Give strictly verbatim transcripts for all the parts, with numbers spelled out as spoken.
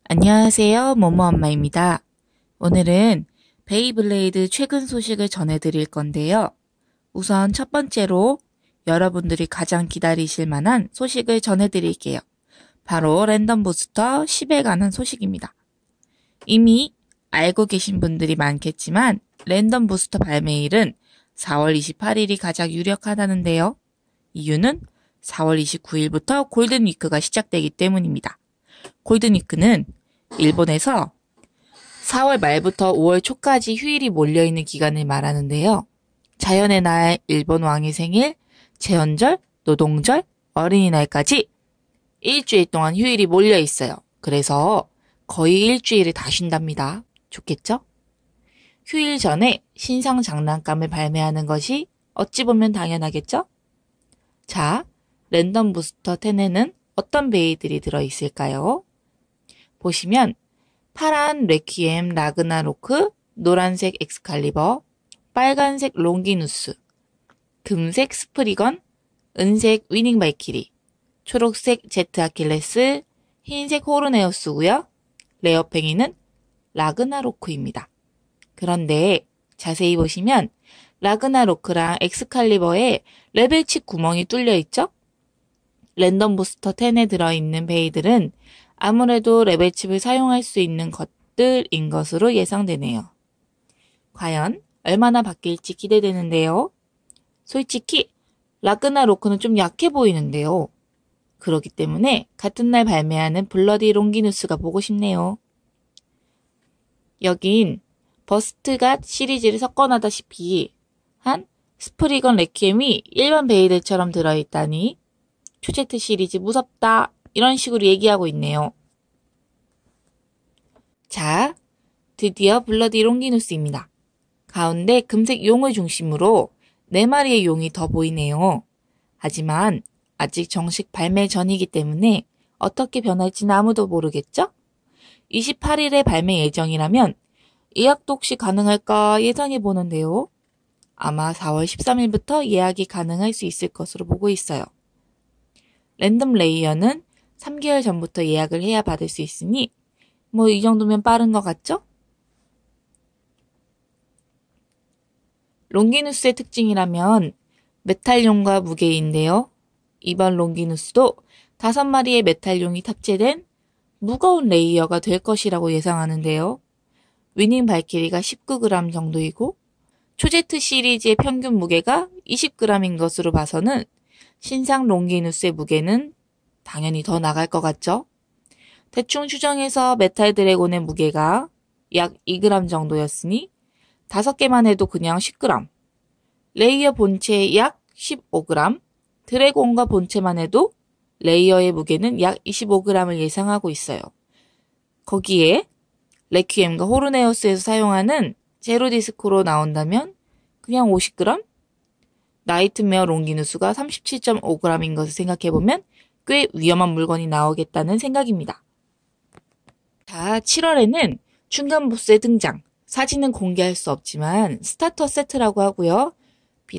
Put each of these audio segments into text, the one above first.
안녕하세요. 모모엄마입니다. 오늘은 베이블레이드 최근 소식을 전해드릴 건데요. 우선 첫 번째로 여러분들이 가장 기다리실 만한 소식을 전해드릴게요. 바로 랜덤 부스터 십에 관한 소식입니다. 이미 알고 계신 분들이 많겠지만 랜덤 부스터 발매일은 사월 이십팔일이 가장 유력하다는데요. 이유는 사월 이십구일부터 골든위크가 시작되기 때문입니다. 골든위크는 일본에서 사월 말부터 오월 초까지 휴일이 몰려있는 기간을 말하는데요. 자연의 날, 일본 왕의 생일, 제헌절, 노동절, 어린이날까지 일주일 동안 휴일이 몰려있어요. 그래서 거의 일주일을 다 쉰답니다. 좋겠죠? 휴일 전에 신상 장난감을 발매하는 것이 어찌 보면 당연하겠죠? 자, 랜덤 부스터 십에는 어떤 베이들이 들어있을까요? 보시면 파란 레퀴엠 라그나로크, 노란색 엑스칼리버, 빨간색 롱기누스, 금색 스프리건, 은색 위닝 발키리, 초록색 제트 아킬레스, 흰색 호르네우스고요. 레어팽이는 라그나로크입니다. 그런데 자세히 보시면 라그나로크랑 엑스칼리버에 레벨칩 구멍이 뚫려 있죠? 랜덤 부스터 십에 들어있는 베이들은 아무래도 레벨칩을 사용할 수 있는 것들인 것으로 예상되네요. 과연 얼마나 바뀔지 기대되는데요. 솔직히 라그나로크는 좀 약해 보이는데요. 그렇기 때문에 같은 날 발매하는 블러디 롱기누스가 보고 싶네요. 여긴 버스트갓 시리즈를 섞어놨다시피 한 스프리건 레퀴엠이 일반 베이들처럼 들어있다니 초제트 시리즈 무섭다 이런 식으로 얘기하고 있네요. 자, 드디어 블러디 롱기누스입니다. 가운데 금색 용을 중심으로 네 마리의 용이 더 보이네요. 하지만 아직 정식 발매 전이기 때문에 어떻게 변할지는 아무도 모르겠죠? 이십팔일에 발매 예정이라면 예약도 혹시 가능할까 예상해 보는데요. 아마 사월 십삼일부터 예약이 가능할 수 있을 것으로 보고 있어요. 랜덤 레이어는 삼 개월 전부터 예약을 해야 받을 수 있으니 뭐 이 정도면 빠른 것 같죠? 롱기누스의 특징이라면 메탈용과 무게인데요. 이번 롱기누스도 다섯 마리의 메탈용이 탑재된 무거운 레이어가 될 것이라고 예상하는데요. 위닝 발키리가 십구 그램 정도이고 초제트 시리즈의 평균 무게가 이십 그램인 것으로 봐서는 신상 롱기누스의 무게는 당연히 더 나갈 것 같죠? 대충 추정해서 메탈 드래곤의 무게가 약 이 그램 정도였으니 다섯 개만 해도 그냥 십 그램, 레이어 본체 약 십오 그램, 드래곤과 본체만 해도 레이어의 무게는 약 이십오 그램을 예상하고 있어요. 거기에 레퀴엠과 호르네우스에서 사용하는 제로 디스크로 나온다면 그냥 오십 그램? 나이트메어 롱기누스가 삼십칠 점 오 그램인 것을 생각해보면 꽤 위험한 물건이 나오겠다는 생각입니다. 자, 칠월에는 중간 보스의 등장. 사진은 공개할 수 없지만 스타터 세트라고 하고요. 비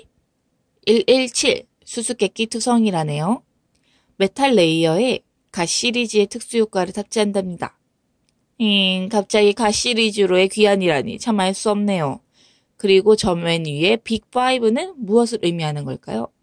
일일칠 수수께끼 투성이라네요. 메탈 레이어에 갓 시리즈의 특수 효과를 탑재한답니다. 음, 갑자기 갓 시리즈로의 귀환이라니 참 알 수 없네요. 그리고 점 맨 위에 빅 파이브는 무엇을 의미하는 걸까요?